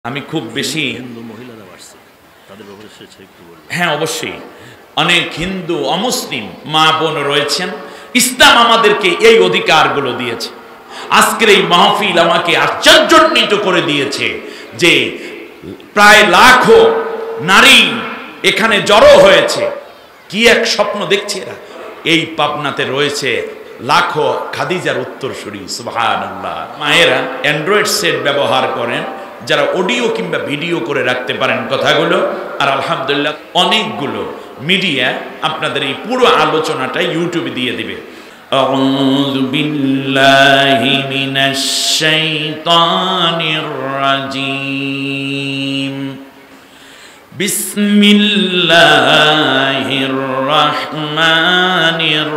আমি খুব বেশি হ্যাঁ অবশ্যই অনেক হিন্দু অমুসলিম মা বোন রয়েছেন। ইসলাম আমাদেরকে এই অধিকারগুলো দিয়েছে। আজকের এই মাহফিল আমাকে আশ্চর্যান্বিত করে দিয়েছে যে প্রায় লাখো নারী এখানে জড়ো হয়েছে। কি এক স্বপ্ন দেখছে এরা। এই পাবনাতে রয়েছে লাখো খাদিজার উত্তরসূরি। সুবহানাল্লাহ। মায়েরা অ্যান্ড্রয়েড সেট ব্যবহার করেন যারা অডিও কিংবা ভিডিও করে রাখতে পারেন কথাগুলো। আর আলহামদুলিল্লাহ অনেকগুলো মিডিয়া আপনাদের এই পুরো আলোচনাটা ইউটিউবে দিয়ে দিবে। আউযু বিল্লাহি মিনাশ শাইতানির রাজিম। বিসমিল্লাহির রহমানির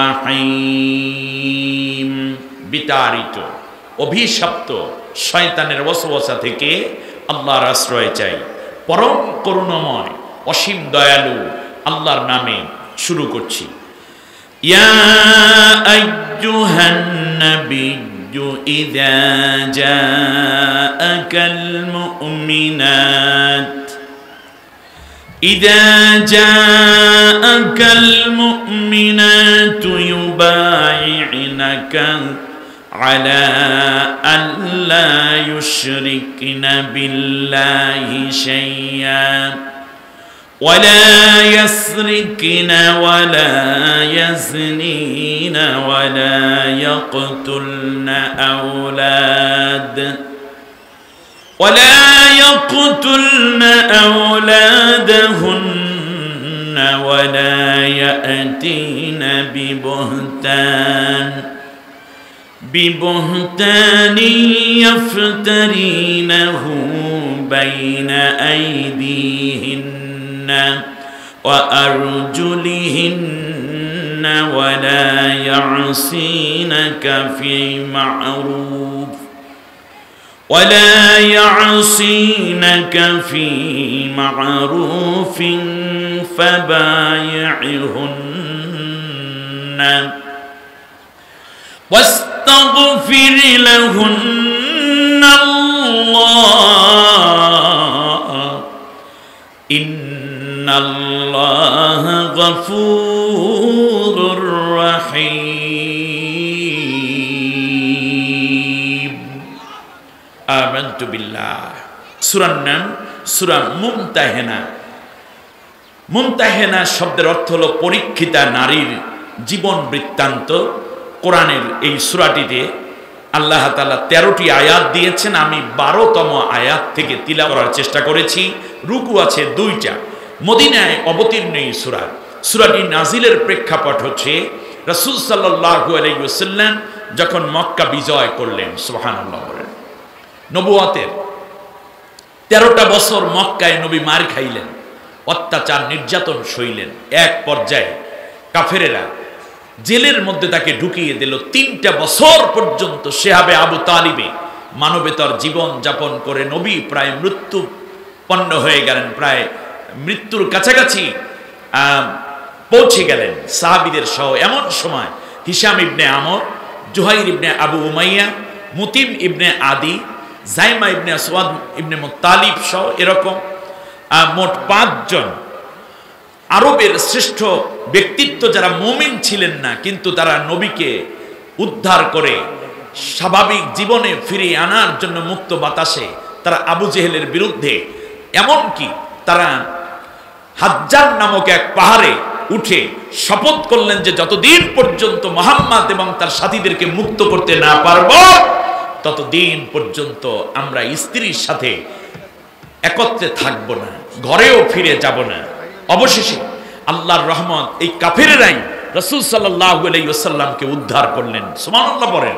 রহিম। বিতাড়িত অভিশপ্ত শয়তানের ওয়াসওয়াসা থেকে আল্লাহর আশ্রয় চাই। পরম করুণাময় অসীম দয়ালু আল্লাহর নামে শুরু করছি। ইয়া আইয়ুহান নাবিয়্যু ইযা জাআকাল মুমিনাত إذا جاءك المؤمنات يبايعنك على أن لا يشركن بالله شيئا ولا يسرقن ولا يزنين ولا يقتلن أولادهن ولا يأتين ببهتان يفترينه بين أيديهن وأرجلهن ولا يعصينك في معروف فبايعهن واستغفر لهن الله إن الله غفور رحيم آمنت بالله সূরার নাম সূরা মুমতাহিনা। মুমতাহিনা শব্দের অর্থ হলো পরীক্ষিতা নারীর জীবন বৃত্তান্ত। কোরআনের এই সূরাটিতে আল্লাহ তাআলা 13টি আয়াত দিয়েছেন। আমি 12তম আয়াত থেকে তিলাওয়াত করার চেষ্টা করেছি। রুকু আছে 2টা। মদিনায় অবতীর্ণ এই সূরা। সূরাটি নাজিলের প্রেক্ষাপট হচ্ছে রাসূল সাল্লাল্লাহু আলাইহি ওয়াসাল্লাম যখন মক্কা বিজয় করলেন। সুবহানাল্লাহ। নবুয়তের 13টা বছর মক্কায় নবী মার খাইলেন, অত্যাচার নির্যাতন সইলেন। এক পর্যায়ে কাফেরেরা জেলের মধ্যে তাকে ঢুকিয়ে দিল। 3টা বছর পর্যন্ত সেহাবে আবু তালিবে মানবেতর জীবন যাপন করে নবী প্রায় মৃত্যুপন্ন হয়ে গেলেন, প্রায় মৃত্যুর কাছাকাছি পৌঁছে গেলেন সাহাবীদের সহ। এমন সময় Hisham ibn Amr, Zuhair ibn Abu Umayya, Mutim ibn Adi, Zaima ইবনে আসওয়াদ ইবনে মুত্তালিব সহ এরকম মোট 5 জন আরবের শ্রেষ্ঠ ব্যক্তিত্ব যারা মুমিন ছিলেন না, কিন্তু তারা নবীকে উদ্ধার করে স্বাভাবিক জীবনে ফিরিয়ে আনার জন্য মুক্ত বাতাসে তারা আবু জেহেলের বিরুদ্ধে, এমনকি তারা হাজ্জার নামক এক পাহাড়ে উঠে শপথ করলেন যে যতদিন পর্যন্ত মুহাম্মদ এবং তার সাথীদেরকে মুক্ত করতে না পারব ততদিন পর্যন্ত আমরা স্ত্রীর সাথে একত্রে থাকব না, ঘরেও ফিরে যাব না। অবশেষে আল্লাহর রহমত এই কাফেরেরাই রাসূল সাল্লাল্লাহু আলাইহি ওয়াসাল্লামকে উদ্ধার করলেন। সুবহানাল্লাহ বলেন।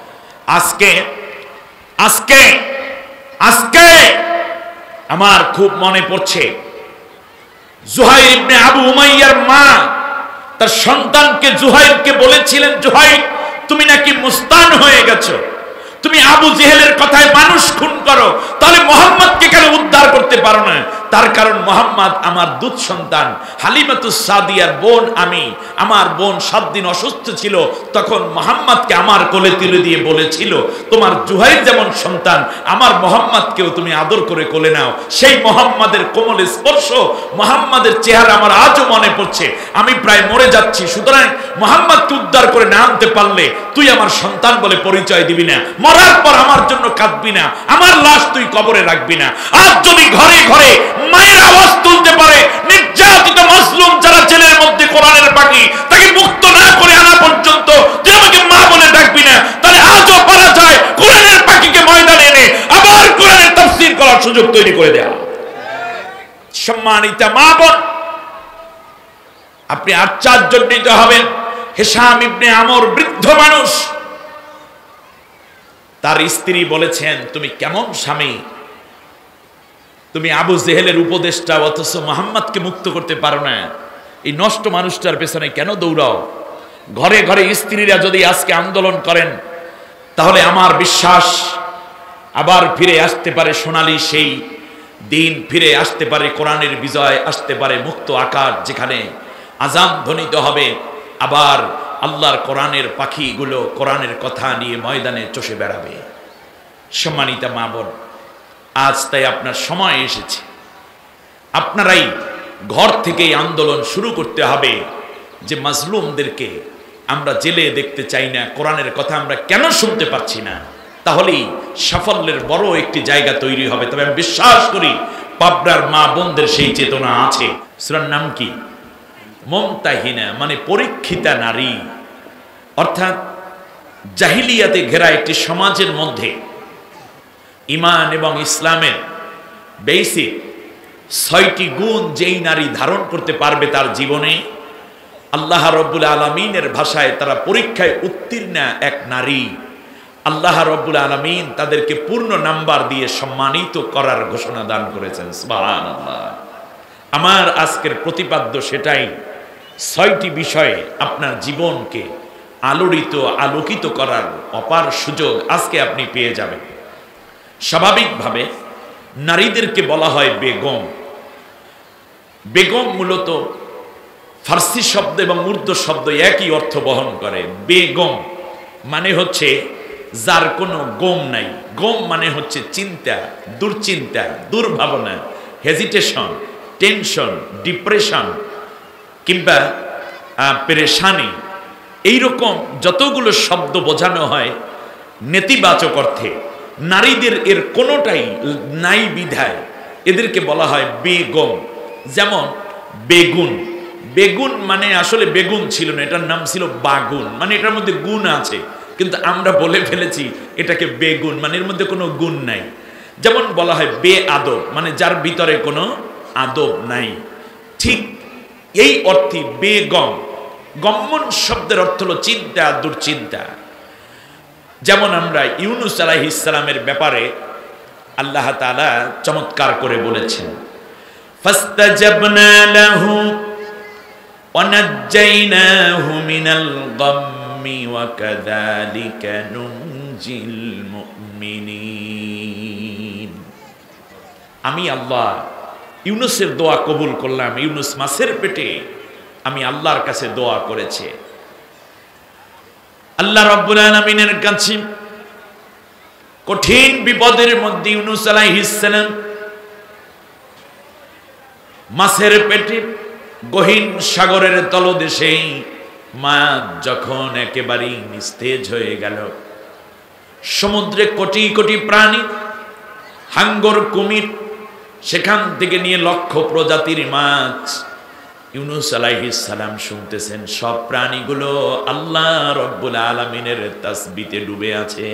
আজকে আমার খুব মনে পড়ছে জুহাইর ইবনে আবু উমাইয়ার মা তার সন্তানকে জুহাইরকে বলেছিলেন, জুহাইর তুমি নাকি মুস্তান হয়ে গেছো, তুমি আবু জেহেলের কথায় মানুষ খুন করো, তাহলে মুহাম্মদকে কেন উদ্ধার করতে পারো না? তার কারণ মুহাম্মদ মুহাম্মদ আমার দুধ সন্তান, হালিমাতুস সাদিয়ার বোন আমি। আমার বোন 7 দিন অসুস্থ ছিল, তখন মুহাম্মদকে আমার কোলে তুলে দিয়ে বলেছিল, তোমার জুহাইর যেমন সন্তান আমার মুহাম্মদকেও তুমি আদর করে কোলে নাও। সেই মুহাম্মাদের কোমল স্পর্শ, মুহাম্মাদের চেহারা আমার আজও মনে পড়ছে। আমি প্রায় মরে যাচ্ছি, সুতরাং মুহাম্মদকে উদ্ধার করে না আনতে পারলে তুই আমার সন্তান বলে পরিচয় দিবি না, মরার পর আমার জন্য কাঁদবি না, আমার লাশ তুই কবরে রাখবি না। আজ যদি ঘরে ঘরে মায়ের আওয়াজ তুলতে পারে, নির্যাতিত মাজলুম যারা জেলের মধ্যে কোরআনের পাখি, তাকে মুক্ত না করে আনা পর্যন্ত তুই আমাকে মা বলে ডাকবি না, তাহলে আজও পারা যায় কোরআনের পাখিকে ময়দানে এনে আবার কোরআনের তাফসীর করার সুযোগ তৈরি করে দেয়া। সম্মানিতা মা বোন, আপনি আশ্চর্যান্বিত হবেন। হিশাম ইবনে আমর বৃদ্ধ মানুষ, তার স্ত্রী বলেছেন, তুমি কেমন স্বামী, তুমি আবু জেহেলের উপদেষ্টা, অথচ মুহাম্মদকে মুক্ত করতে পারো না। এই নষ্ট মানুষটার পেছনে কেন দৌড়াও? ঘরে ঘরে স্ত্রীরা যদি আজকে আন্দোলন করেন, তাহলে আমার বিশ্বাস আবার ফিরে আসতে পারে সোনালী সেই দিন, ফিরে আসতে পারে কোরআনের বিজয়, আসতে পারে মুক্ত আকাশ, যেখানে আযান ধ্বনিত হবে, আবার আল্লাহর কোরআনের পাখিগুলো কোরআনের কথা নিয়ে ময়দানে চষে বেড়াবে। সম্মানিতা মা বোন, আজ তাই আপনার সময় এসেছে, আপনারাই ঘর থেকেই আন্দোলন শুরু করতে হবে যে মাজলুমদেরকে আমরা জেলে দেখতে চাই না, কোরআনের কথা আমরা কেন শুনতে পাচ্ছি না। তাহলেই সাফল্যের বড় একটি জায়গা তৈরি হবে। তবে আমি বিশ্বাস করি পাবনার মা বোনদের সেই চেতনা আছে। সূরার নাম কি? মুমতাহিনা, মানে পরীক্ষিতা নারী। অর্থাৎ জাহিলিয়াতে ঘেরা একটি সমাজের মধ্যে ঈমান এবং ইসলামের বেসিক 6টি গুণ যেই নারী ধারণ করতে পারবে তার জীবনে, আল্লাহ রাব্বুল আলামিনের ভাষায় তারা পরীক্ষায় উত্তীর্ণা এক নারী। আল্লাহ রাব্বুল আলামিন তাদেরকে পূর্ণ নাম্বার দিয়ে সম্মানিত করার ঘোষণা দান করেছেন। সুবহানাল্লাহ। আমার আজকের প্রতিপাদ্য সেটাই। 6টি বিষয়ে আপনার জীবনকে আলোড়িত আলোকিত করার অপার সুযোগ আজকে আপনি পেয়ে যাবেন। স্বাভাবিকভাবে নারীদেরকে বলা হয় বেগম। বেগম মূলত ফার্সি শব্দ এবং উর্দু শব্দ একই অর্থ বহন করে। বেগম মানে হচ্ছে যার কোনো গম নাই। গম মানে হচ্ছে চিন্তা, দুশ্চিন্তা, দুর্ভাবনা, হেজিটেশন, টেনশন, ডিপ্রেশন কিংবা পেরেশানি, এইরকম যতগুলো শব্দ বোঝানো হয় নেতিবাচক অর্থে, নারীদের এর কোনোটাই নাই বিধায় এদেরকে বলা হয় বেগম। যেমন বেগুন, বেগুন মানে আসলে বেগুন ছিল না, এটার নাম ছিল বাগুন, মানে এটার মধ্যে গুণ আছে, কিন্তু আমরা বলে ফেলেছি এটাকে বেগুন, মানে এর মধ্যে কোনো গুণ নাই। যেমন বলা হয় বে আদব, মানে যার ভিতরে কোনো আদব নাই। ঠিক এই অর্থে বেগম। গম্মন শব্দের অর্থ হলো চিন্তা, দুশ্চিন্তা। যেমন আমরা ইউনুস আলাইহিস সালামের ব্যাপারে আল্লাহ তাআলা চমৎকার করে বলেছেন, ফাস্তাজাবনা লাহু ওয়া নাজ্জাইনাহু মিনাল গাম্মি ওয়া কাযালিকা নুনজিল মুমিনিন। আমি আল্লাহ ইউনুসের দোয়া কবুল করলাম। ইউনুস মাছের পেটে আমি আল্লাহর কাছে দোয়া করেছে। আল্লাহ রাব্বুল আলামিনের কাছে কঠিন বিপদের মধ্যে ইউনুস আলাইহিস সালাম মাছের পেটে গহীন সাগরের তলদেশে মাছ যখন একেবারেই নিস্তেজ হয়ে গেল, সমুদ্রে কোটি কোটি প্রাণী, হাঙ্গর, কুমির, সেখান থেকে নিয়ে লক্ষ প্রজাতির মাছ, ইউনুস আলাইহিস সালাম শুনতেছেন সব প্রাণীগুলো আল্লাহ রাব্বুল আলামিনের তাসবিতে ডুবে আছে।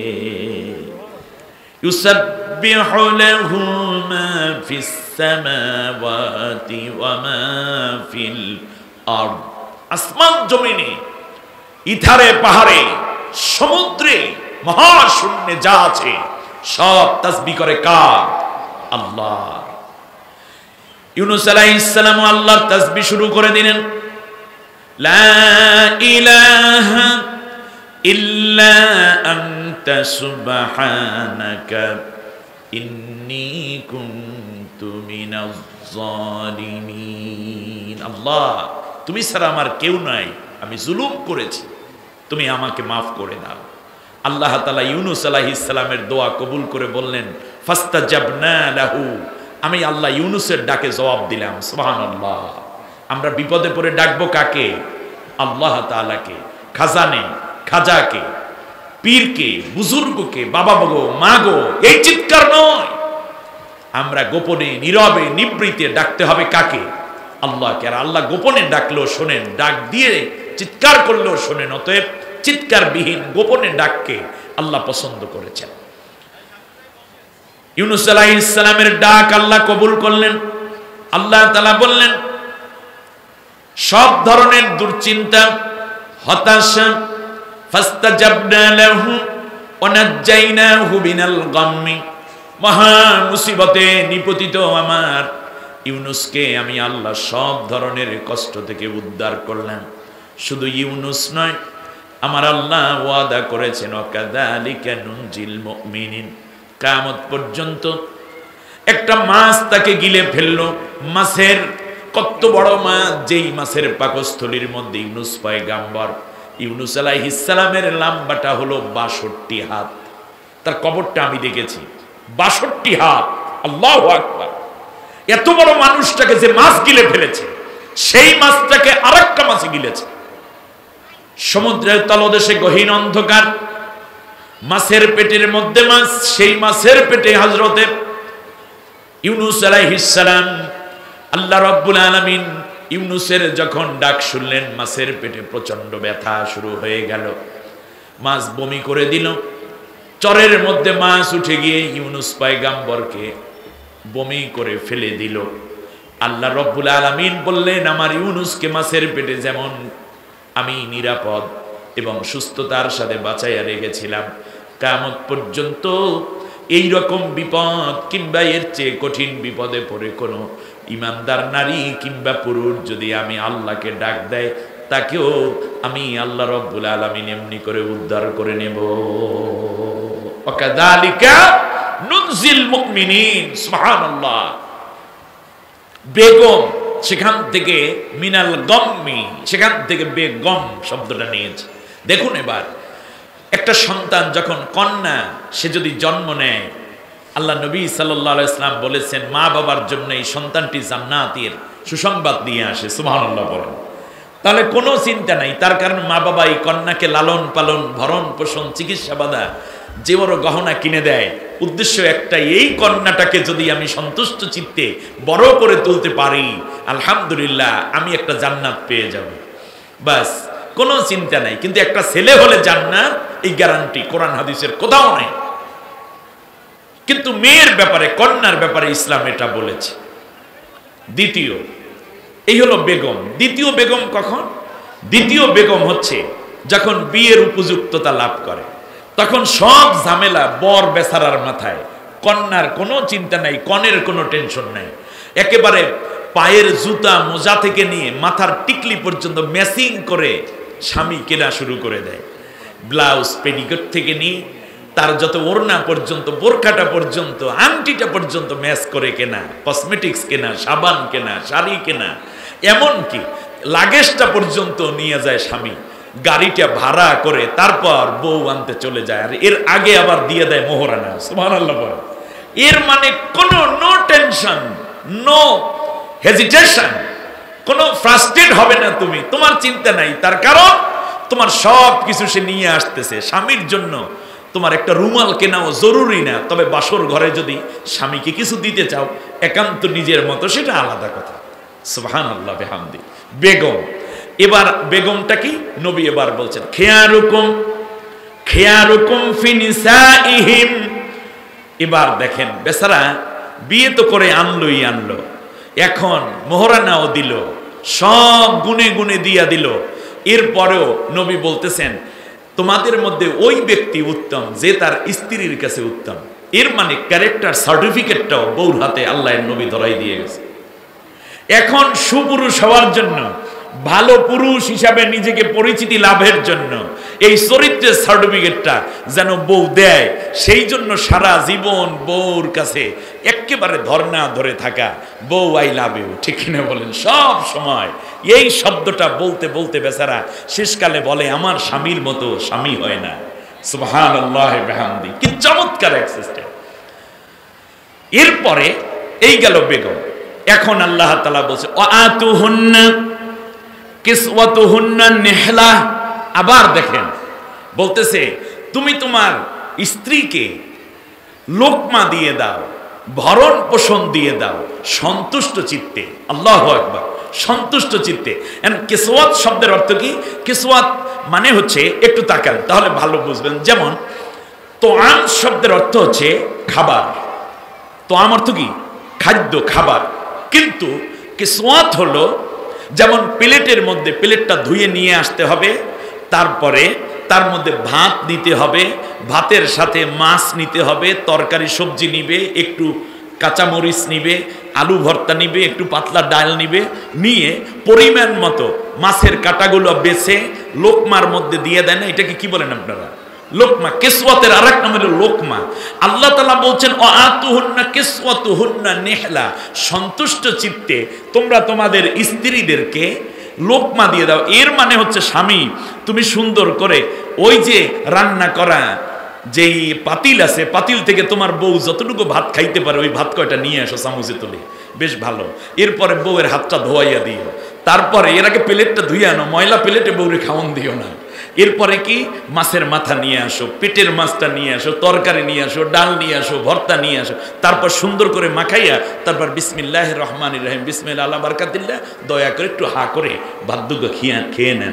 ইউসাব্বিহু লাহু মা ফিস সামাওয়াতি ওয়া মা ফিল আরদ। আসমান জমিনে, ইথারে পাহাড়ে, সমুদ্রে, মহাশূন্যে যা আছে সব তাসবিহ করে কার? আল্লাহ। ইউনুস আলাইহিস সালাম আল্লাহর তাসবিহ শুরু করে দিলেন। লা ইলাহা ইল্লা আনতা সুবহানাকা ইন্নী কুনতু কুনতু মিনাজ জালিমিন। আল্লাহ, তুমি ছাড়া আমার কেউ নাই, আমি জুলুম করেছি, তুমি আমাকে মাফ করে দাও। আল্লাহ তাআলা ইউনুস আলাইহিস সালামের দোয়া কবুল করে বললেন, ফাস্তাজাবনা লাহু, আমি আল্লাহ ইউনুসের ডাকে জবাব দিলাম। সুবহানাল্লাহ। আমরা বিপদে পড়ে ডাকবো কাকে? আল্লাহ তাআলাকে, খাজানে, খাজাকে, পীরকে, বুজুর্গকে, বাবা গো, মা গো, এই চিৎকার নয়। আমরা গোপনে, নীরবে, নিবৃতে ডাকতে হবে কাকে? আল্লাহকে। আর আল্লাহ গোপনে ডাকলেও শোনেন, ডাক দিয়ে চিৎকার করলেও শোনেন। অতএব চিৎকারবিহীন গোপনে ডাককে আল্লাহ পছন্দ করেছেন। ইউনুস আলাইহিস সালামের ডাক আল্লাহ কবুল করলেন। আল্লাহ তাআলা বললেন, সব ধরনের দুশ্চিন্তা, হতাশা, ফাস্তাজাবনা লাহু ওয়া নাজ্জাইনাহু মিনাল গাম্মি, মহা মুসিবতে নিপতিত আমার ইউনুসকে আমি আল্লাহ সব ধরনের কষ্ট থেকে উদ্ধার করলাম। শুধু ইউনুস নয়, আমার আল্লাহ ওয়াদা করেছেন, ওয়াকাযালিকা নুনজিল মুমিনিন, কিয়ামত পর্যন্ত একটা মাছ তাকে গিলে ফেললো। মাছের কত বড় মাছ, যেই মাছের পাকস্থলীর মধ্যে ইউনুস পয়গাম্বর। ইউনুস আলাইহিস সালামের লম্বাটা হলো ৬২ হাত। তার কবরটা আমি দেখেছি, ৬২ হাত। আল্লাহু আকবার। এত বড় মানুষটাকে যে মাছ গিলে ফেলেছে, সেই মাছটাকে আরেকটা মাছে গিলেছে। সমুদ্রের তলদেশে গহীন অন্ধকার, মাছের পেটের মধ্যে মাছ, সেই মাছের পেটে হযরতে ইউনুস আলাইহিস সালাম। আল্লাহ রাব্বুল আলামিন ইউনুসের যখন ডাক শুনলেন, মাছের পেটে প্রচন্ড ব্যথা শুরু হয়ে গেল। মাছ বমি করে দিল। চরের মধ্যে মাছ উঠে গিয়ে ইউনুস পয়গাম্বরকে বমি করে ফেলে দিল। আল্লাহ রাব্বুল আলামিন বললেন, আমার ইউনুসকে মাছের পেটে যেমন আমি নিরাপদ এবং সুস্থতার সাথে বাঁচাইয়া রেখেছিলাম, কিয়ামত পর্যন্ত এই রকম বিপদ কিংবা এর চেয়ে কঠিন বিপদে পড়ে কোনো ইমানদার নারী কিংবা পুরুষ যদি আমি আল্লাহকে ডাক দেয়, তাকেও আমি আল্লাহ রাব্বুল আলামিন এমনি করে উদ্ধার করে নেব। ওয়াকাযালিকা নুনজিল মুমিনিন। সুবহানাল্লাহ। বেগম, সেখান থেকে মিনাল গম্মি, সেখান থেকে বেগম শব্দটা নিয়েছে। দেখুন, এবার একটা সন্তান যখন কন্যা, সে যদি জন্ম নেয়, আল্লাহ নবী সাল্লাল্লাহু আলাইহি ওয়াসাল্লাম বলেছেন, মা বাবার জন্য এই সন্তানটি জান্নাতের সুসংবাদ নিয়ে আসে। সুবহানাল্লাহ বলেন। তাহলে কোনো চিন্তা নাই, তার কারণ মা বাবা এই কন্যাকে লালন পালন, ভরণ পোষণ, চিকিৎসা বাধা, যে বড় গহনা কিনে দেয়, উদ্দেশ্য একটাই, এই কন্যাটাকে যদি আমি সন্তুষ্ট চিত্তে বড় করে তুলতে পারি, আলহামদুলিল্লাহ, আমি একটা জান্নাত পেয়ে যাব। বাস, কোনো চিন্তা নাই। কিন্তু একটা ছেলে হলে জান্নাত, এই গ্যারান্টি কোরআন হাদিসের কোথাও নাই। কিন্তু মেয়ের ব্যাপারে, কন্যার ব্যাপারে ইসলাম এটা বলেছে। দ্বিতীয়, এই হলো বেগম। দ্বিতীয় বেগম কখন? দ্বিতীয় বেগম হচ্ছে যখন বিয়ের উপযুক্ততা লাভ করে, তখন সব ঝামেলা বর বেচারার মাথায়। কন্যার কোনো চিন্তা নাই, কনের কোনো টেনশন নাই। একেবারে পায়ের জুতা, মোজা থেকে নিয়ে মাথার টিকলি পর্যন্ত ম্যাচিং করে স্বামী কেনা শুরু করে দেয়। ব্লাউজ, পেটিকোট থেকে নিয়ে তার যত ওড়না পর্যন্ত, বোরখাটা পর্যন্ত, আংটিটা পর্যন্ত ম্যাচ করে কেনা, কসমেটিক্স কেনা, সাবান কেনা, শাড়ি কেনা, এমনকি লাগেজটা পর্যন্ত নিয়ে যায় স্বামী। গাড়িটা ভাড়া করে তারপর বউ আনতে চলে যায়, আর এর আগে আবার দিয়ে দেয় মোহরানা। সুবহানাল্লাহ। এর মানে কোনো নো টেনশন, নো হেজিটেশন, কোনো ফ্রাস্ট্রেট হবে না তুমি, তোমার চিন্তা নাই। তার কারণ তোমার সব কিছু সে নিয়ে আসতেছে। স্বামীর জন্য তোমার একটা রুমাল কেনাও জরুরি না, তবে বাসর ঘরে যদি স্বামীকে কিছু দিতে চাও একান্ত নিজের মতো, সেটা আলাদা কথা। সুবহানাল্লাহ বিহামদি। বেগম। এবার বেগমটা কি? নবী এবার বলছেন, খিয়ারুকুম ফি নিসাইহিম। এবার দেখেন, বেচারা বিয়ে তো করে আনলোই আনলো, এখন মোহরানাও দিল, সব গুনে গুনে দিয়া দিল। এরপরেও নবী বলতেছেন, তোমাদের মধ্যে ওই ব্যক্তি উত্তম যে তার স্ত্রীর কাছে উত্তম। এর মানে ক্যারেক্টার সার্টিফিকেটটাও বউর হাতে আল্লাহর নবী ধরাই দিয়ে গেছে। এখন সুপুরুষ হওয়ার জন্য, ভালো পুরুষ হিসাবে নিজেকে পরিচিতি লাভের জন্য এই চরিত্রের সার্টিফিকেটটা যেন বউ দেয়, সেই জন্য সারা জীবন বউর কাছে একেবারে ধর্ণা ধরে থাকা, বউ আই লাভ ইউ, ঠিক কিনা বলেন? সব সময় এই শব্দটা বলতে বলতে বেচারা শেষকালে বলে আমার স্বামীর মতো স্বামী হয় না। সুবহানাল্লাহ বিহামদি, কি চমৎকার এক সিস্টেম। এরপরে এই গেল বেগম। এখন আল্লাহ তাআলা বলছে ওয়াতুহুন্না কিসওয়াতুহুন্না নিহলা। আবার দেখেন বলতেছে তুমি তোমার স্ত্রীকে লোকমা দিয়ে দাও, ভরণ পোষণ দিয়ে দাও সন্তুষ্ট চিত্তে। আল্লাহু আকবার, সন্তুষ্ট চিত্তে। কিসওয়াত শব্দের অর্থ কি? কিসওয়াত মানে হচ্ছে, একটু তাকান তাহলে ভালো বুঝবেন। যেমন তোআম শব্দের অর্থ হচ্ছে খাবার, তোআম অর্থ কি? খাদ্য, খাবার। কিন্তু কিসওয়াত হলো যেমন প্লেটের মধ্যে, প্লেটটা ধুয়ে নিয়ে আসতে হবে, তারপরে তার মধ্যে ভাত নিতে হবে, ভাতের সাথে মাছ নিতে হবে, তরকারি সবজি নিবে, একটু কাঁচামরিচ নিবে, আলু ভর্তা নিবে, একটু পাতলা ডাল নিবে, নিয়ে পরিমাণ মতো মাছের কাঁটাগুলো বেছে লোকমার মধ্যে দিয়ে দেন। এটাকে কি বলেন আপনারা? লোকমা। কিসওয়াতের আরেক নাম হলো লোকমা। আল্লাহ তাআলা বলছেন ওয়াতুহুন্না কিসওয়াতুহুন্না নিহলা, সন্তুষ্ট চিত্তে তোমরা তোমাদের স্ত্রীদেরকে লোকমা দিয়ে দাও। এর মানে হচ্ছে স্বামী তুমি সুন্দর করে ওই যে রান্না করা যেই পাতিল আছে, পাতিল থেকে তোমার বউ যতটুকু ভাত খাইতে পারে ওই ভাত কয়টা নিয়ে আসো চামচে তুলে, বেশ ভালো। এরপরে বউয়ের হাতটা ধোয়াইয়া দিও, তারপরে এর আগে প্লেটটা ধুয়ে আনো, ময়লা প্লেটে বউরে খাওয়ান দিও না। এরপরে কি মাছের মাথা নিয়ে আসো, পেটের মাছটা নিয়ে আসো, তরকারি নিয়ে আসো, ডাল নিয়ে আসো, ভর্তা নিয়ে আসো, তারপর সুন্দর করে মাখাইয়া তারপর বিসমিল্লাহির রহমানির রহিম বিসমিল্লাহ আলা বারাকাতিল্লাহ দয়া করে একটু হা করে ভাত দুটো খেয়ে নেন।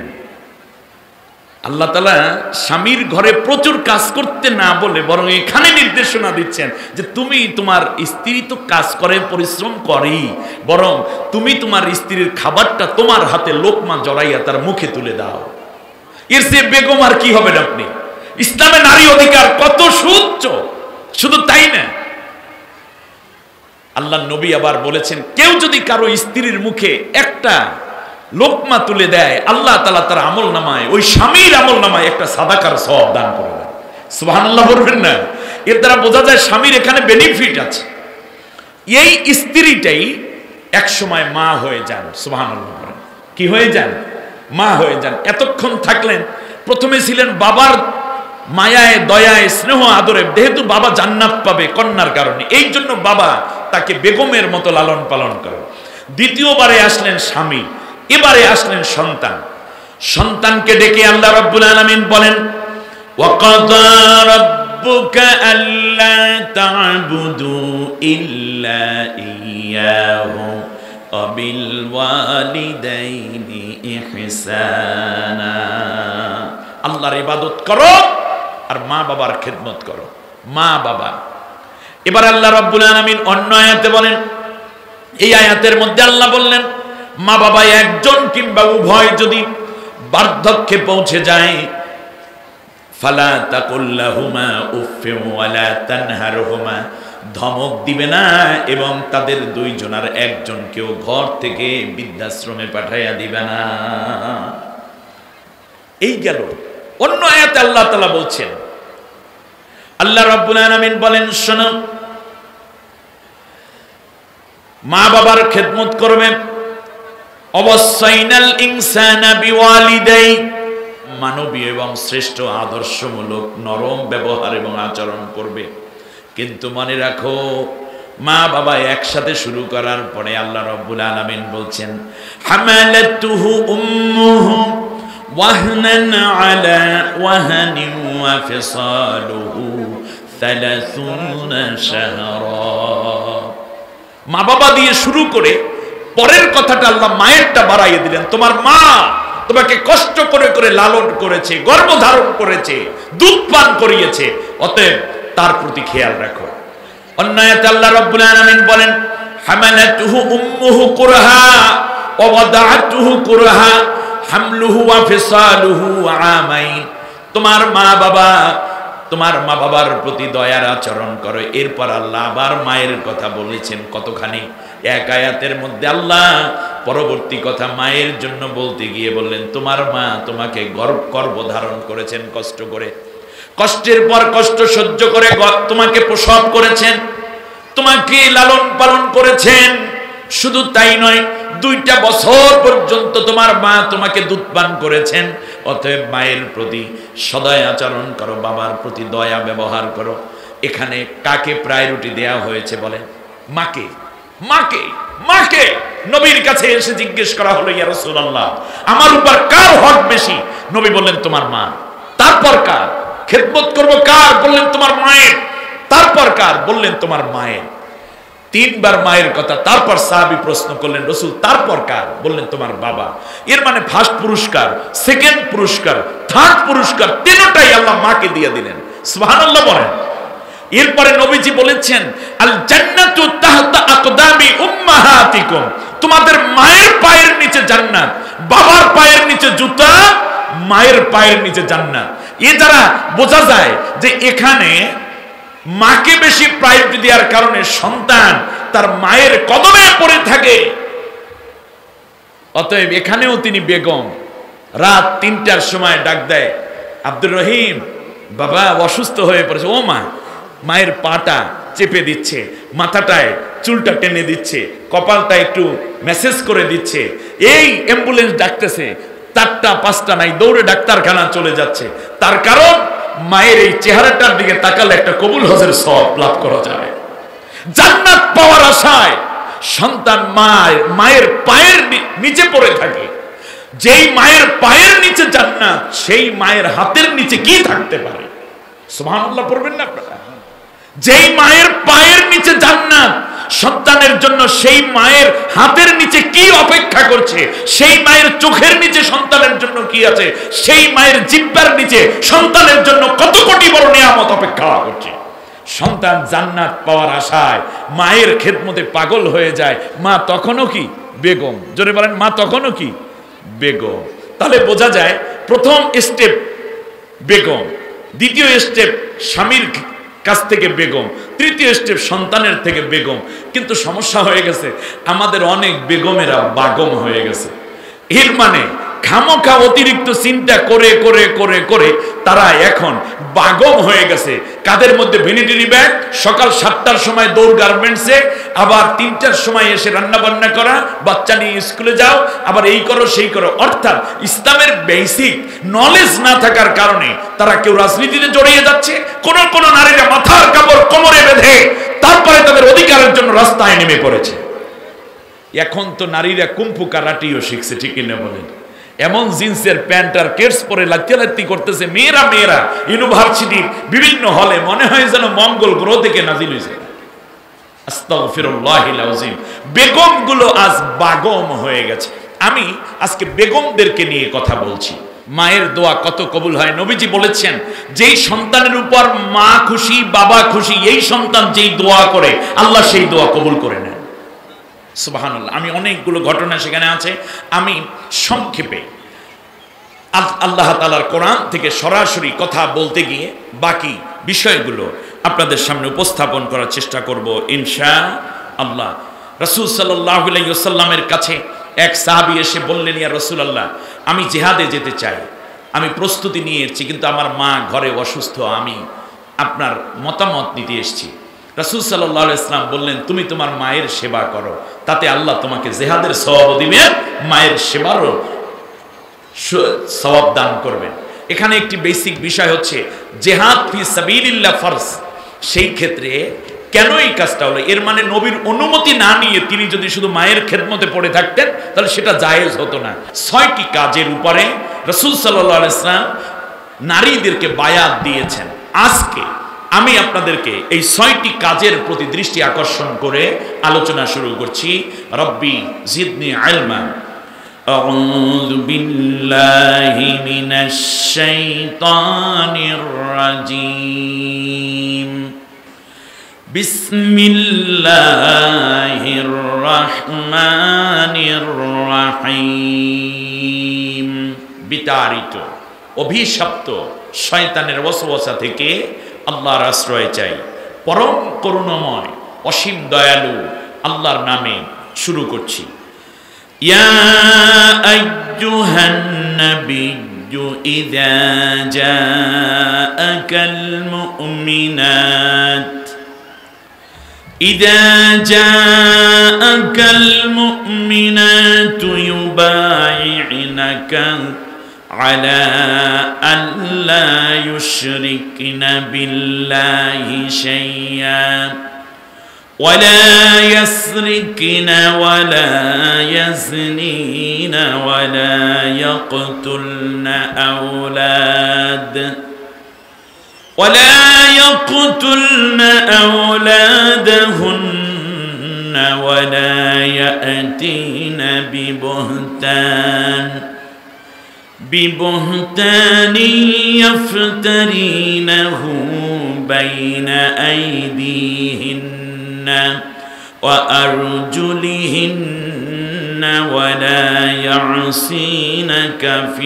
আল্লাহ তাআলা স্বামীর ঘরে প্রচুর কাজ করতে না বলে বরং এখানে নির্দেশনা দিচ্ছেন যে তুমি তোমার স্ত্রী তো কাজ করে, পরিশ্রম করেই, বরং তুমি তোমার স্ত্রীর খাবারটা তোমার হাতে লোকমা জড়াইয়া তার মুখে তুলে দাও। এর চেয়ে বেগম আর কি হবেন আপনি? ইসলামে নারী অধিকার কত সুউচ্চ! শুধু তাই না, আল্লাহ নবী আবার বলেছেন কেউ যদি কারো স্ত্রীর মুখে একটা লোকমা তুলে দেয়, আল্লাহ তাআলা তার আমল নামায়, ওই স্বামীর আমল নামায় একটা সাদাকার সওয়াব দান করে দেন। সুবহানাল্লাহ বলবেন না? এর দ্বারা বোঝা যায় স্বামীর এখানে বেনিফিট আছে। এই স্ত্রীটাই এক সময় মা হয়ে যান। সুবহানাল্লাহ, কি হয়ে যান? মা হয়ে যান। এতক্ষণ থাকলেন, প্রথমে ছিলেন বাবার মায়ায়, দয়ায়, স্নেহ, আদরে, যেহেতু বাবা জান্নাত পাবে কন্যার কারণে, এই জন্য বাবা তাকে বেগমের মতো লালন পালন করে। দ্বিতীয়বারে আসলেন স্বামী, এবারে আসলেন সন্তান। সন্তানকে ডেকে আল্লাহ রাব্বুল আলামিন বলেন ওয়াকাদা রাব্বুকা আল্লা তা'বুদু ইল্লা ইয়্যাহু ওয়া বিল ওয়ালিদাইনি ইহসানা। আল্লাহর ইবাদত করো আর মা বাবার খেদমত করো। মা বাবা। এবার আল্লাহ রাব্বুল আলামিন অন্য আয়াতে বলেন, এই আয়াতের মধ্যে আল্লাহ বললেন মা বাবা একজন কিংবা উভয় যদি বার্ধক্যে পৌঁছে যায়, ফালা তাকুল্লাহুমা উফফিন ওয়ালা তানহারহুমা, ধমক দিবে না এবং তাদের দুইজনের একজনকেও ঘর থেকে বৃদ্ধাশ্রমে পাঠাইয়া দিবে না। এই গেল। অন্য আয়াতে আল্লাহ তাআলা বলছেন, আল্লাহ রাব্বুল আলামিন বলেন শোনো, মা বাবার খেদমত করবে। অবসাইনাল ইনসানা বিওয়ালিদাই, মানবীয় এবং শ্রেষ্ঠ আদর্শমূলক নরম ব্যবহার এবং আচরণ করবে। কিন্তু মনে রাখো, মা বাবা একসাথে শুরু করার পরে আল্লাহ রাব্বুল আলামিন বলছেন হামালাতুহু উম্মুহু ওয়াহনান আলা ওয়াহানিন ওয়া ফিসালুহু 30 শাহরা। মা বাবা দিয়ে শুরু করে পরের কথাটা আল্লাহ মায়েরটা বাড়াইয়ে দিলেন। তোমার মা তোমাকে কষ্ট করে করে লালন করেছে, গর্ভধারণ করেছে, দুধ পান করিয়েছে, অতএব তার প্রতি খেয়াল রাখো। অন্য আয়াতে আল্লাহ রাব্বুল আলামিন বলেন হামালাতুহু উম্মুহু কুরহা ওয়া ওয়াদাআতুহু কুরহা হামলুহু ওয়া ফিসালুহু আমাইন। তোমার মা বাবা তোমার মা বাবার প্রতি দয়ার আচরণ করো। এরপর আল্লাহ আবার মায়ের কথা বলেছেন কতখানি, এক আয়াতের মধ্যে আল্লাহ পরবর্তী কথা মায়ের জন্য বলতে গিয়ে বললেন, তোমার মা তোমাকে গর্ভধারণ করেছেন কষ্ট করে, কষ্টের পর কষ্ট সহ্য করে তোমাকে প্রসব করেছেন, তোমাকে লালন পালন করেছেন। শুধু তাই নয়, 2টা বছর পর্যন্ত তোমার মা তোমাকে দুধ পান করেছেন। অতএব মায়ের প্রতি সদয় আচরণ করো, বাবার প্রতি দয়া ব্যবহার করো। এখানে কাকে প্রায়োরিটি দেয়া হয়েছে বলেন? মাকে। মাকে মাকে নবীর কাছে এসে জিজ্ঞেস করা হলো, ইয়া রাসূলুল্লাহ আমার উপর কার হক বেশি? নবী বললেন তোমার মা। তারপর কার? খেদমত করব কার? বললেন তোমার মায়ের। তারপর কার? বললেন তোমার মায়ের। 3বার মায়ের কথা। তারপর সাহাবী প্রশ্ন করলেন, রাসূল তারপর কার? বললেন তোমার বাবা। এর মানে ফার্স্ট পুরস্কার, সেকেন্ড পুরস্কার, থার্ড পুরস্কার 3টাই আল্লাহ মাকে দিয়ে দিলেন। সুবহানাল্লাহ বলেন। এরপরে নবীজি বলেছেন, আল জান্নাতু তাহতা আকদামি উম্মাহাতিকুম, তোমাদের মায়ের পায়ের নিচে জান্নাত, বাবার পায়ের নিচে জুতা, মায়ের পায়ের নিচে জান্নাত। এ দ্বারা বোঝা যায় যে এখানে মাকে বেশি প্রায়োরিটি দেওয়ার কারণে সন্তান তার মায়ের কদমে পড়ে থাকে। অতএব এখানেও তিনি বেগম রাত 3টার সময় ডাক দেয়, আব্দুর রহিম বাবা অসুস্থ হয়ে পড়েছে। ও মা, মায়ের পাটা চেপে দিচ্ছে, মাথাটায় চুলটা টেনে দিচ্ছে, কপালটা একটু মেসেজ করে দিচ্ছে। এই অ্যাম্বুলেন্স ডাকতেছে, 4টা 5টা নাই, দৌড়ে ডাক্তারখানা চলে যাচ্ছে। তার কারণ মায়ের এই চেহারাটার দিকে তাকালে একটা কবুল হজের সওয়াব লাভ করা যায়। জান্নাত পাওয়ার আশায় সন্তান মায়ের পায়ের নিচে পড়ে থাকে। যেই মায়ের পায়ের নিচে জান্নাত, সেই মায়ের হাতের নিচে কি থাকতে পারে? সুবহানাল্লাহ পড়বেন না আপনারা? যেই মায়ের পায়ের নিচে জান্নাত, সন্তানের জন্য সেই মায়ের হাতের নিচে কি অপেক্ষা করছে, সেই মায়ের চোখের নিচে সন্তানের জন্য কি আছে, সেই মায়ের জিহ্বার নিচে সন্তানের জন্য কত কোটি বড় নিয়ামত অপেক্ষা করছে। সন্তান জান্নাত পাওয়ার আশায় মায়ের খেদমতে পাগল হয়ে যায়। মা তখনও কি বেগম? জোরে বলেন, মা তখনও কি বেগম? তাহলে বোঝা যায় প্রথম স্টেপ বেগম, দ্বিতীয় স্টেপ স্বামীর কাছ থেকে বেগম, তৃতীয় স্টেপ সন্তানের থেকে বেগম। কিন্তু সমস্যা হয়ে গেছে, আমাদের অনেক বেগমেরা বাগম হয়ে গেছে। এর মানে খামোখা অতিরিক্ত চিন্তা করে করে করে করে তারা এখন বাগম হয়ে গেছে। কাদের মধ্যে ভ্যানিটি ব্যাগ, সকাল 7টার সময় দৌড় গার্মেন্টসে, আবার 3টার সময় এসে রান্না বান্না করা, বাচ্চা নিয়ে স্কুলে যাও, আবার এই করো সেই করো। অর্থাৎ ইসলামের বেসিক নলেজ না থাকার কারণে তারা কেউ রাজনীতিতে জড়িয়ে যাচ্ছে, কোন কোন নারীরা মাথার কাপড় কোমরে বেঁধে তারপরে তাদের অধিকারের জন্য রাস্তায় নেমে পড়েছে। এখন তো নারীরা কুম্ফু কারাটিও শিখছে, ঠিক কিনা বলেন? এমন জিন্সের প্যান্ট আর কেটস পরে লাত্তি করতেছে মেয়েরা ইউনিভার্সিটির বিভিন্ন হলে, মনে হয় যেন মঙ্গল গ্রহ থেকে নাজিল হয়েছে। আস্তাগফিরুল্লাহিল আযীম। বেগমগুলো আজ বাগম হয়ে গেছে। আমি আজকে বেগমদেরকে নিয়ে কথা বলছি। মায়ের দোয়া কত কবুল হয়। নবীজি বলেছেন, যেই সন্তানের উপর মা খুশি, বাবা খুশি, এই সন্তান যেই দোয়া করে আল্লাহ সেই দোয়া কবুল করে নেন। সুবহানাল্লাহ। আমি অনেকগুলো ঘটনা সেখানে আছে, আমি সংক্ষেপে আল্লাহ তাআলার কোরআন থেকে সরাসরি কথা বলতে গিয়ে বাকি বিষয়গুলো আপনাদের সামনে উপস্থাপন করার চেষ্টা করব ইনশাআল্লাহ। রাসূল সাল্লাল্লাহু আলাইহি ওয়াসাল্লামের কাছে এক সাহাবী এসে বললেন, ইয়া রাসূলুল্লাহ আমি জিহাদে যেতে চাই, আমি প্রস্তুতি নিয়ে এসেছি, কিন্তু আমার মা ঘরে অসুস্থ, আমি আপনার মতামত নিতে এসেছি। রাসূল সাল্লাল্লাহু আলাইহি ওয়াসাল্লাম বললেন, তুমি তোমার মায়ের সেবা করো, তাতে আল্লাহ তোমাকে জিহাদের সওয়াব দিবেন, মায়ের সেবারও সওয়াব দান করবেন। এখানে একটি বেসিক বিষয় হচ্ছে জিহাদ ফি সাবিলিল্লাহ ফরজ। সেই ক্ষেত্রে কেন এই কাজটা হলো? এর মানে নবীর অনুমতি না নিয়ে তিনি যদি শুধু মায়ের খেদমতে পড়ে থাকতেন তাহলে সেটা জায়েজ হতো না। 6টি কাজের উপরে রাসূল সাল্লাল্লাহু আলাইহি ওয়াসাল্লাম নারীদেরকে বায়াত দিয়েছেন। আজকে আমি আপনাদেরকে এই 6টি কাজের প্রতি দৃষ্টি আকর্ষণ করে আলোচনা শুরু করছি। রব্বি জিদনি ইলমা। আউযু বিল্লাহি মিনাশ শাইতানির রাজীম। বিসমিল্লাহির রাহমানির রাহিম। বিতাড়িত অভিশপ্ত শয়তানের ওয়াসওয়াসা থেকে আল্লাহর আশ্রয় চাই। পরম করুণাময় অসীম দয়ালু আল্লাহর নামে শুরু করছি। ইয়া আইয়ুহান নাবিয়্যু ইযা জাআকাল মুমিনাত إذا جاءك المؤمنات يبايعنك على أن لا يشركن بالله شيئا ولا يسرقن ولا يزنين ولا يقتلن أولادهن ولا يأتين ببهتان يفترينه بين أيديهن وأرجلهن ولا يعصينك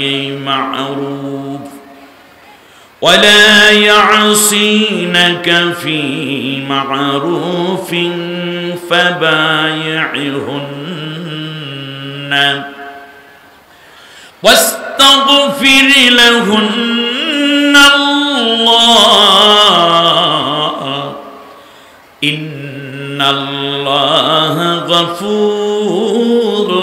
في معروف فبايعهن واستغفر لهن الله إن الله غفور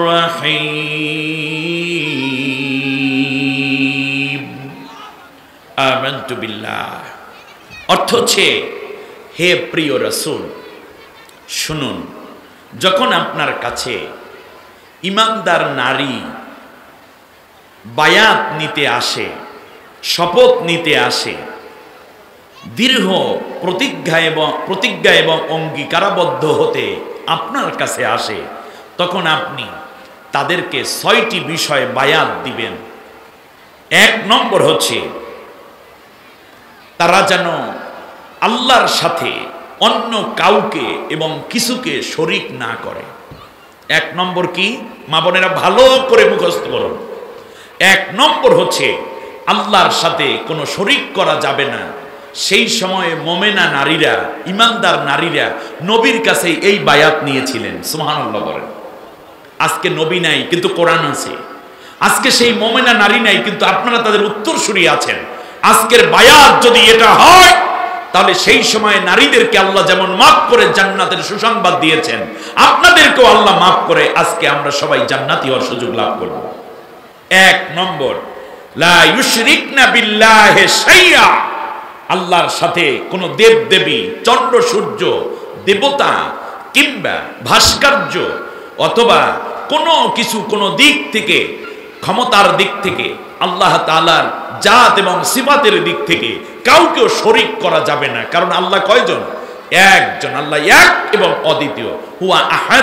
رحيم আমানতু বিল্লাহ। অর্থ হচ্ছে, হে প্রিয় রাসূল শুনুন, যখন আপনার কাছে ঈমানদার নারী বায়াত নিতে আসে, শপথ নিতে আসে, দৃঢ় প্রতিজ্ঞা এবং অঙ্গীকারাবদ্ধ হতে আপনার কাছে আসে, তখন আপনি তাদেরকে ৬টি বিষয়ে বায়াত দিবেন। ১ নম্বর হচ্ছে, তারা যেন আল্লাহর সাথে অন্য কাউকে এবং কিছুকে শরীক না করে। ১ নম্বর কি? মা বোনেরা ভালো করে মুখস্থ করুন। ১ নম্বর হচ্ছে, আল্লাহর সাথে কোনো শরীক করা যাবে না। সেই সময়ে মোমেনা নারীরা, ঈমানদার নারীরা নবীর কাছে এই বায়াত নিয়েছিলেন। সুবহানাল্লাহ বলেন। আজকে নবী নাই কিন্তু কোরআন আছে। আজকে সেই মোমেনা নারী নাই কিন্তু আপনারা তাদের উত্তরসূরি আছেন। আজকের বায়াত যদি এটা হয়, তাহলে সেই সময় নারীদেরকে আল্লাহ যেমন মাফ করে জান্নাতের সুসংবাদ দিয়েছেন, আপনাদেরকেও আল্লাহ মাফ করে আজকে আমরা সবাই জান্নাতি হওয়ার সুযোগ লাভ করব। ১ নম্বর, লা ইউশরিকনা বিল্লাহি শাইআ, আল্লাহর সাথে কোন দেব দেবী, চন্দ্র সূর্য, দেবতা কিংবা ভাস্কর্য অথবা কোনো কিছু কোনো দিক থেকে, ক্ষমতার দিক থেকে, আল্লাহ তাআলার জাত এবং সিফাতের দিক থেকে কাউকেও শরীক করা যাবে না। কারণ আল্লাহ কয়জন? একজন। আল্লাহ এক এবং অদ্বিতীয়, হুয়া আহাদ,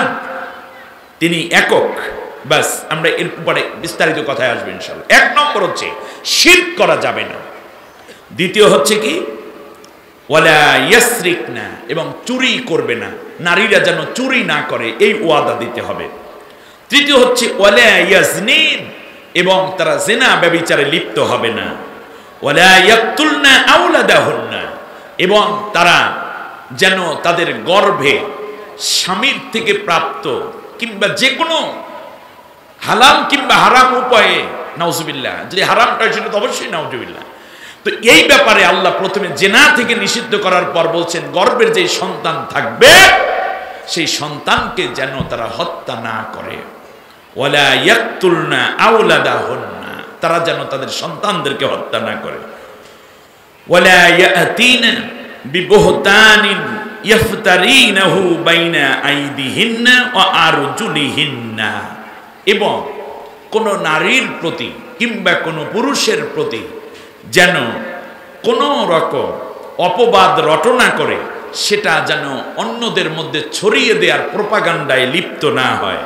তিনি একক। বাস, আমরা এর উপরে বিস্তারিত কথায় আসবো ইনশাআল্লাহ। ১ নম্বর হচ্ছে শিরক করা যাবে না। দ্বিতীয় হচ্ছে কি? ওয়ালা ইয়াসরিকনা, এবং চুরি করবে না, নারীরা যেন চুরি না করে এই ওয়াদা দিতে হবে। তৃতীয় হচ্ছে ওয়ালা ইয়াজনিন, এবং তারা জিনা ব্যভিচারে লিপ্ত হবে না। ওয়ালা ইয়াকতুলনা আওলাদাহুন্না, এবং তারা যেন তাদের গর্ভে স্বামীর থেকে প্রাপ্ত কিংবা যে কোনো হালাল কিংবা হারাম উপায়ে, নাউজুবিল্লাহ, যদি হারামটা সেটা তো অবশ্যই নাউজুবিল্লাহ। তো এই ব্যাপারে আল্লাহ প্রথমে জিনা থেকে নিষিদ্ধ করার পর বলছেন, গর্ভের যে সন্তান থাকবে সেই সন্তানকে যেন তারা হত্যা না করে। ওয়ালা ইয়াকতুলনা আওলাদাহুন্না, তারা যেন তাদের সন্তানদেরকে হত্যা না করে। ওয়ালা ইয়াতিনা বিবুহতানিন ইফতারিনাহু বাইনা আইদিহিন্না ওয়া আরজুলিহিন্না, এবং কোন নারীর প্রতি কিংবা কোন পুরুষের প্রতি যেন কোনো রকম অপবাদ রটনা করে সেটা যেন অন্যদের মধ্যে ছড়িয়ে দেওয়ার প্রোপাগান্ডায় লিপ্ত না হয়।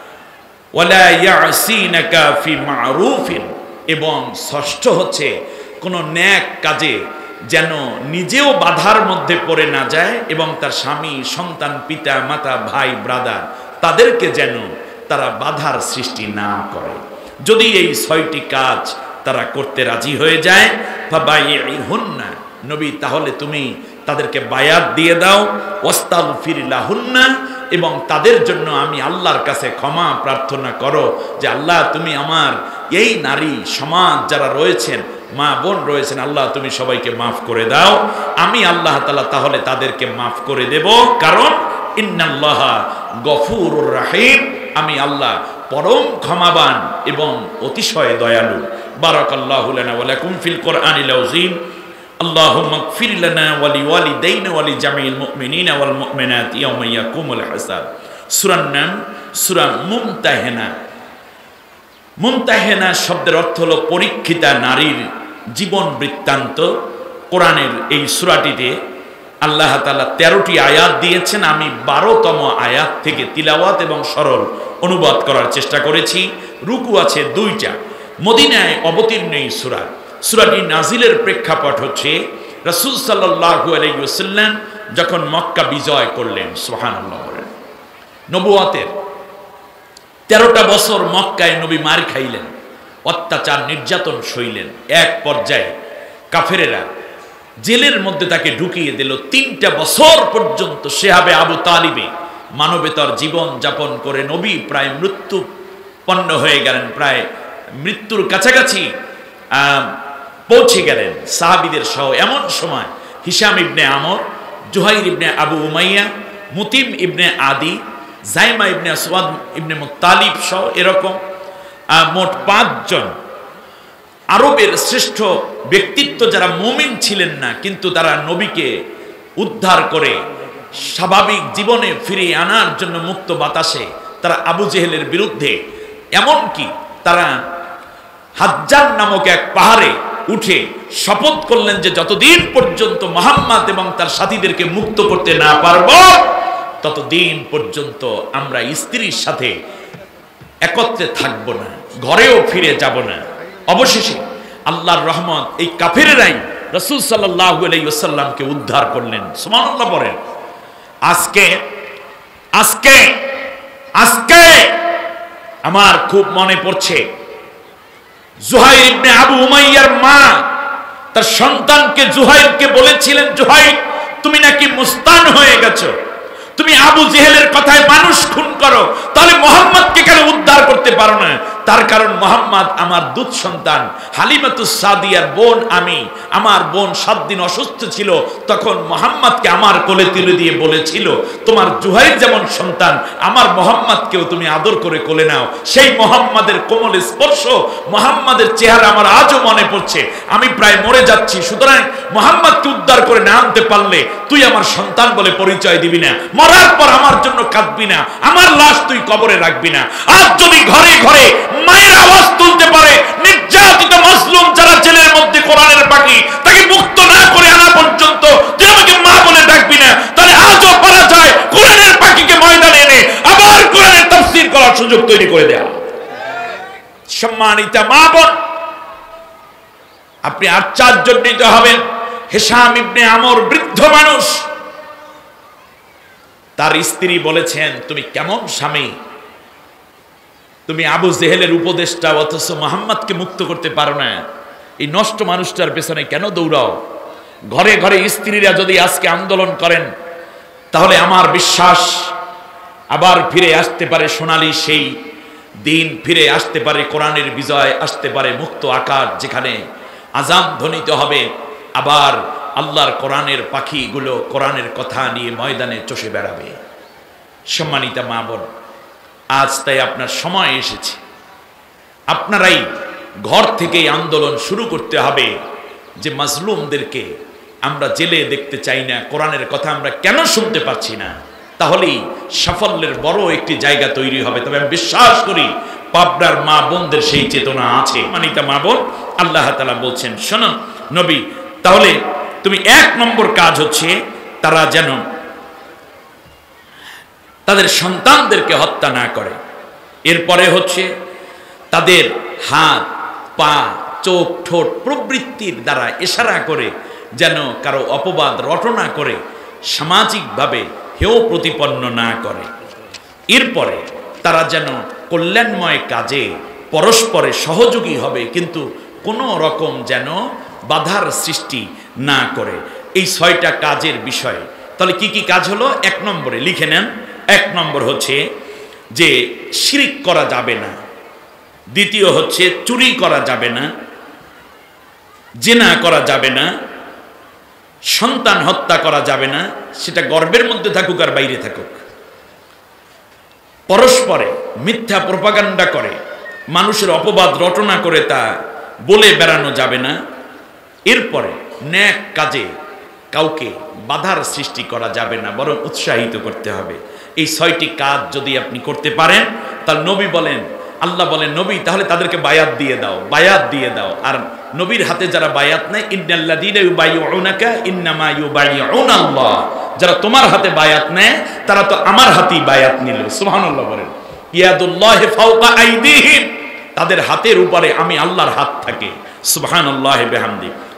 ওয়ালা ইয়াসিনাকা ফি মারুফিন, এবং ষষ্ঠ হচ্ছে কোনো ন্যাক কাজে যেন নিজেও বাধার মধ্যে পড়ে না যায় এবং তার স্বামী, সন্তান, পিতা, মাতা, ভাই, ব্রাদার তাদেরকে যেন তারা বাধার সৃষ্টি না করে। যদি এই ৬টি কাজ তারা করতে রাজি হয়ে যায়। ফাবাইহুন্না, নবী তাহলে তুমি তাদেরকে বায়াত দিয়ে দাও। ওয়াস্তাগফির লাহুন্না, এবং তাদের জন্য আমি আল্লাহর কাছে ক্ষমা প্রার্থনা করো যে আল্লাহ তুমি আমার এই নারী সমাজ যারা রয়েছেন, মা বোন রয়েছেন, আল্লাহ তুমি সবাইকে মাফ করে দাও। আমি আল্লাহ তাআলা তাহলে তাদেরকে মাফ করে দেব, কারণ ইন্নাল্লাহা গফুরুর রাহিম, আমি আল্লাহ পরম ক্ষমাবান এবং অতিশয় দয়ালু। বারাকাল্লাহু লানা ওয়া লাকুম ফিল কোরআনিল আযীম। আল্লাহুম্মা ইগফির লানা ওয়া লিওয়ালিদাইনা ওয়া লিজামিল মুমিনিনা ওয়াল মুমিনাতি ইয়াওমা ইয়াকুমুল হিসাব। সূরার নাম সূরা মুমতাহিনা। মুমতাহিনা শব্দের অর্থ হলো পরীক্ষিতা নারীর জীবন বৃত্তান্ত। কোরআনের এই সূরাটিতে আল্লাহ তাআলা 13টি আয়াত দিয়েছেন। আমি 12তম আয়াত থেকে তিলাওয়াত এবং সরল অনুবাদ করার চেষ্টা করেছি। রুকু আছে 2টা। মদিনায় অবতীর্ণ এই সূরা। সূরাটি নাজিলের প্রেক্ষাপট হচ্ছে রাসূল সাল্লাল্লাহু আলাইহি ওয়াসাল্লাম যখন মক্কা বিজয় করলেন, সুবহানাল্লাহ বলেন, নবুয়তের 13টা বছর মক্কায় নবী মার খাইলেন, অত্যাচার নির্যাতন সইলেন। এক পর্যায়ে কাফেরেরা জেলের মধ্যে তাকে ঢুকিয়ে দিল। 3টা বছর পর্যন্ত সেহাবে আবু তালিবে মানবেতর জীবন যাপন করে নবী প্রায় মৃত্যুপন্ন হয়ে গেলেন, প্রায় মৃত্যুর কাছাকাছি পৌঁছে গেলেন সাহাবীদের সহ। এমন সময় Hisham ibn Amr, Zuhair ibn Abu Umayya, Mutim ibn Adi, Zaima ইবনে আসওয়াদ ইবনে মুত্তালিব সহ এরকম মোট 5 জন আরবের শ্রেষ্ঠ ব্যক্তিত্ব যারা মুমিন ছিলেন না, কিন্তু তারা নবীকে উদ্ধার করে স্বাভাবিক জীবনে ফিরিয়ে আনার জন্য মুক্ত বাতাসে তারা আবু জেহেলের বিরুদ্ধে, এমনকি তারা হাজ্জান নামক এক পাহাড়ে উঠে শপথ করলেন যে যতদিন পর্যন্ত মুহাম্মদ এবং তার সাথীদেরকে মুক্ত করতে না পারব, ততদিন পর্যন্ত আমরা স্ত্রীর সাথে একত্রে থাকব না, ঘরেও ফিরে যাব না। অবশেষে আল্লাহর রহমত এই কাফেরেরাই রাসূল সাল্লাল্লাহু আলাইহি ওয়াসাল্লামকে উদ্ধার করলেন। সুবহানাল্লাহ বলেন। আজকে আজকে আজকে আমার খুব মনে পড়ছে জুহাইর ইবনে আবু উমাইয়ার মা তার সন্তানকে জুহাইরকে বলেছিলেন, জুহাইর তুমি নাকি মুস্তান হয়ে গেছো, তুমি আবু জেহেলের কথায় মানুষ খুন করো, তাহলে মুহাম্মদকে কেন উদ্ধার করতে পারো না? তার কারণ মুহাম্মদ আমার দুধ সন্তান, হালিমাতুস সাদিয়ার বোন আমি। আমার বোন 7 দিন অসুস্থ ছিল, তখন মুহাম্মদকে আমার কোলে তুলে দিয়ে বলেছিল তোমার জুহাইর যেমন সন্তান, আমার মুহাম্মদকেও তুমি আদর করে কোলে নাও। সেই মুহাম্মদের কোমল স্পর্শ, মুহাম্মদের চেহারা আমার আজও মনে পড়ছে। আমি প্রায় মরে যাচ্ছি, সুতরাং মুহাম্মদকে উদ্ধার করে না আনতে পারলে তুই আমার সন্তান বলে পরিচয় দিবি না, মরার পর আমার জন্য কাঁদবি না, আমার লাশ তুই কবরে রাখবি না। আজ যদি ঘরে ঘরে মায়ের আওয়াজ তুলতে পারে, নির্যাতিত মাজলুম যারা জেলের মধ্যে কোরআনের পাখি, তাকে মুক্ত না করে আনা পর্যন্ত তুই আমাকে মা বলে ডাকবি না, তাহলে আজও পারা যায় কোরআনের পাখিকে ময়দানে এনে আবার কোরআনের তাফসীর করার সুযোগ তৈরি করে দেয়া। সম্মানিত মা বোন, আপনি আশ্চর্যান্বিত হবেন। হিশাম ইবনে আমর বৃদ্ধ মানুষ, তার স্ত্রী বলেছেন তুমি কেমন স্বামী, তুমি আবু জেহেলের উপদেষ্টা অথচ মুহাম্মদকে মুক্ত করতে পারো না, এই নষ্ট মানুষটার পেছনে কেন দৌড়াও? ঘরে ঘরে স্ত্রীরা যদি আজকে আন্দোলন করেন, তাহলে আমার বিশ্বাস আবার ফিরে আসতে পারে সোনালী সেই দিন, ফিরে আসতে পারে কোরআনের বিজয়, আসতে পারে মুক্ত আকাশ, যেখানে আযান ধ্বনিত হবে, আবার আল্লাহর কোরআনের পাখিগুলো কোরআনের কথা নিয়ে ময়দানে চষে বেড়াবে। সম্মানিত মা বোন, আজ তাই আপনার সময় এসেছে, আপনারাই ঘর থেকেই আন্দোলন শুরু করতে হবে যে মাজলুমদেরকে আমরা জেলে দেখতে চাই না, কোরআনের কথা আমরা কেন শুনতে পাচ্ছি না, তাহলেই সাফল্যের বড় একটি জায়গা তৈরি হবে। তবে আমি বিশ্বাস করি পাবনার মা বোনদের সেই চেতনা আছে। মানিতা মা বোন, আল্লাহ তাআলা বলছেন শোনো নবী, তাহলে তুমি 1 নম্বর কাজ হচ্ছে তারা যেন তাদের সন্তানদেরকে হত্যা না করে। এরপরে হচ্ছে তাদের হাত, পা, চোখ, ঠোঁট প্রবৃত্তির দ্বারা ইশারা করে যেন কারো অপবাদ রটনা করে সামাজিকভাবে হেয় প্রতিপন্ন না করে। এরপরে তারা যেন কল্যাণময় কাজে পরস্পরে সহযোগী হবে, কিন্তু কোনো রকম যেন বাধার সৃষ্টি না করে। এই 6টা কাজের বিষয়। তাহলে কি কি কাজ হলো? 1 নম্বরে লিখে নেন। 1 নম্বর হচ্ছে যে শিরক করা যাবে না। দ্বিতীয় হচ্ছে চুরি করা যাবে না, জিনা করা যাবে না, সন্তান হত্যা করা যাবে না, সেটা গর্ভের মধ্যে থাকুক আর বাইরে থাকুক। পরস্পরে মিথ্যা প্রপাগান্ডা করে মানুষের অপবাদ রটনা করে তা বলে বেড়ানো যাবে না। এরপরে ন্যাক কাজে কাউকে বাধার সৃষ্টি করা যাবে না, বরং উৎসাহিত করতে হবে। এই 6টি কাজ যদি আপনি করতে পারেন, তাহলে নবী বলেন, আল্লাহ বলেন, নবী তাহলে তাদেরকে বায়াত দিয়ে দাও, বায়াত দিয়ে দাও। আর নবীর হাতে যারা বায়াত নেয়, ইন্নাল্লাযীনা ইউবাইয়ুনাকা ইন্নামা ইউবাইয়ুনাল্লাহ, যারা তোমার হাতে বায়াত নেয় তারা তো আমার হাতেই বায়াত নিল। সুবহানাল্লাহ বলেন। ইয়াদুল্লাহি ফাওকা আইদিহিম, তাদের হাতের উপরে আমি আল্লাহর হাত থাকে। সুবহানাল্লাহি বিহামদিহি।